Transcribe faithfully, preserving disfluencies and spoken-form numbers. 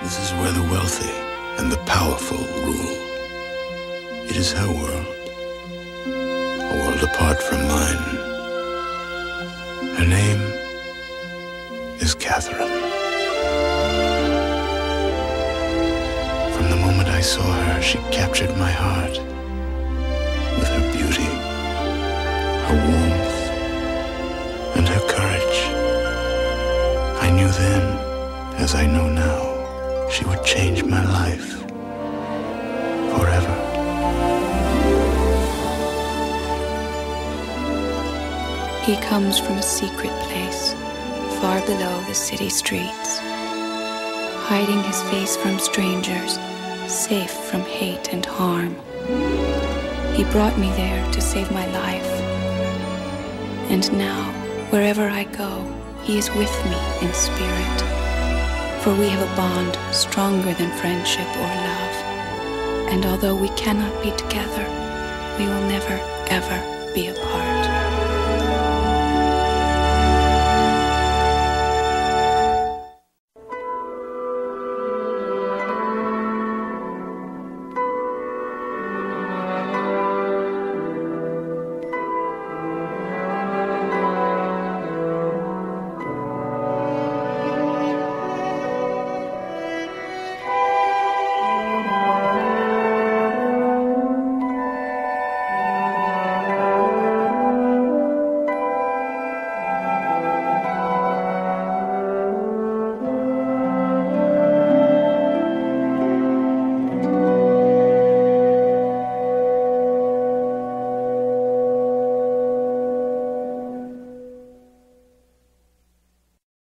This is where the wealthy and the powerful rule. It is her world, a world apart from mine. Her name is Catherine. From the moment I saw her, she captured my heart with her beauty, her warmth, and her courage. I knew then, as I know now, she would change my life forever. He comes from a secret place, far below the city streets, hiding his face from strangers, safe from hate and harm. He brought me there to save my life. And now, wherever I go, he is with me in spirit. For we have a bond stronger than friendship or love. And although we cannot be together, we will never, ever be apart.